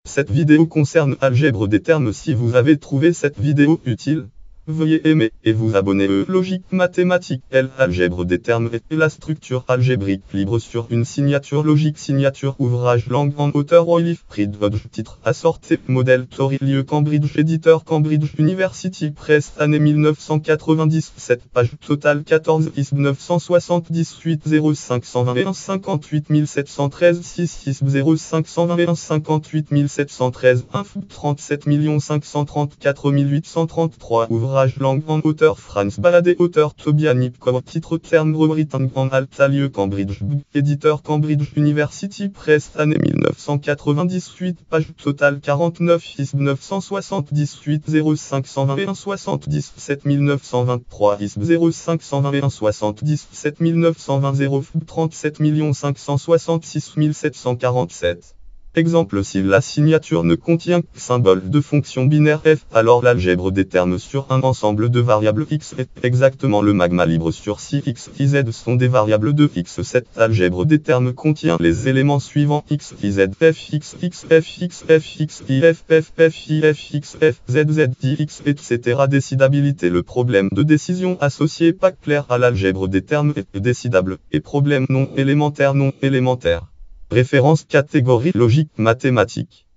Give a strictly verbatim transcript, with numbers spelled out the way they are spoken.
Cette vidéo concerne algèbre des termes. Si vous avez trouvé cette vidéo utile, veuillez aimer et vous abonner. E. Logique mathématique. L. Algèbre des termes et la structure algébrique libre sur une signature logique. Signature ouvrage langue en auteur Oilif Pridvodge. Titre assorté modèle Tori lieu Cambridge éditeur Cambridge University Press année mille neuf cent quatre-vingt-dix-sept page totale quatorze I S B neuf cent soixante-dix-huit zéro cinq cent vingt et un cinquante-huit mille sept cent treize six I S B zéro cinq cent vingt et un cinquante-huit mille sept cent treize info trente-sept millions cinq cent trente-quatre mille huit cent trente-trois ouvrage langue en auteur Franz Baladé auteur Tobias Nipkow titre terme Britannique en alta lieu Cambridge éditeur Cambridge University Press année mille neuf cent quatre-vingt-dix-huit page totale quarante-neuf I S B neuf cent soixante-dix-huit zéro cinq cent vingt et un soixante-dix-sept mille neuf cent vingt-trois I S B zéro cinq cent vingt et un soixante-dix-sept mille neuf cent vingt zéro trente-sept millions cinq cent soixante-six mille sept cent quarante-sept. Exemple, si la signature ne contient que symbole de fonction binaire f, alors l'algèbre des termes sur un ensemble de variables x est exactement le magma libre sur si x et z sont des variables de x. Cette algèbre des termes contient les éléments suivants x, y, z, f, x, x, f, x, f, x, i, f, f, f, i, f, x, f, z, z, i, x, et cetera. Décidabilité. Le problème de décision associé pas clair à l'algèbre des termes est décidable, et problème non élémentaire non élémentaire. Référence catégorie logique mathématique.